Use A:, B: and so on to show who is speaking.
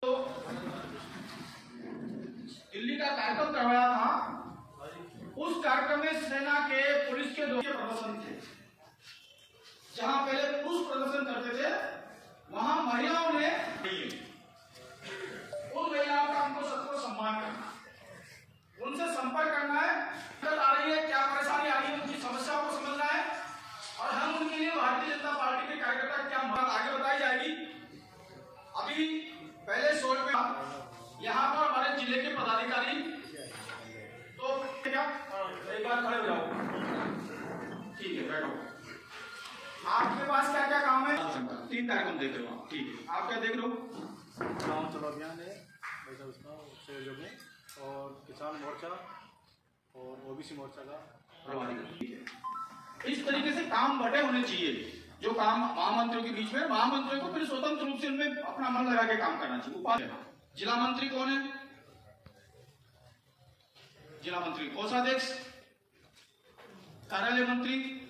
A: तो दिल्ली का कार्यक्रम करवाया था, उस कार्यक्रम में सेना के पुलिस के दो प्रदर्शन थे। जहां पहले पुरुष प्रदर्शन करते थे, वहां महिलाओं ने उन महिलाओं का हमको सबको सम्मान करना, उनसे संपर्क करना है, दिक्कत आ रही है, क्या परेशानी आ रही है, उनकी समस्याओं को समझना है और हम उनके लिए भारतीय जनता पार्टी के कार्यकर्ता क्या मदद आगे बताई जाएगी। अभी पहले शोर में यहाँ पर हमारे जिले के पदाधिकारी, तो क्या एक बार खड़े हो जाओ, ठीक है बैठो। आपके पास क्या क्या काम है? 3 कार्यक्रम देख रहे हो आप, ठीक है। आप क्या देख रहे हो?
B: गाँव चलो अभियान है वैसा उसका सहयोग में, और किसान मोर्चा और ओबीसी मोर्चा का,
A: ठीक है। इस तरीके से काम बटे होने चाहिए। जो काम महामंत्रियों के बीच में, महामंत्रियों को फिर स्वतंत्र रूप से उनमें अपना मन लगा के काम करना चाहिए। उपाध्यक्ष, जिला मंत्री कौन है? जिला मंत्री, कोषाध्यक्ष, कार्यालय मंत्री,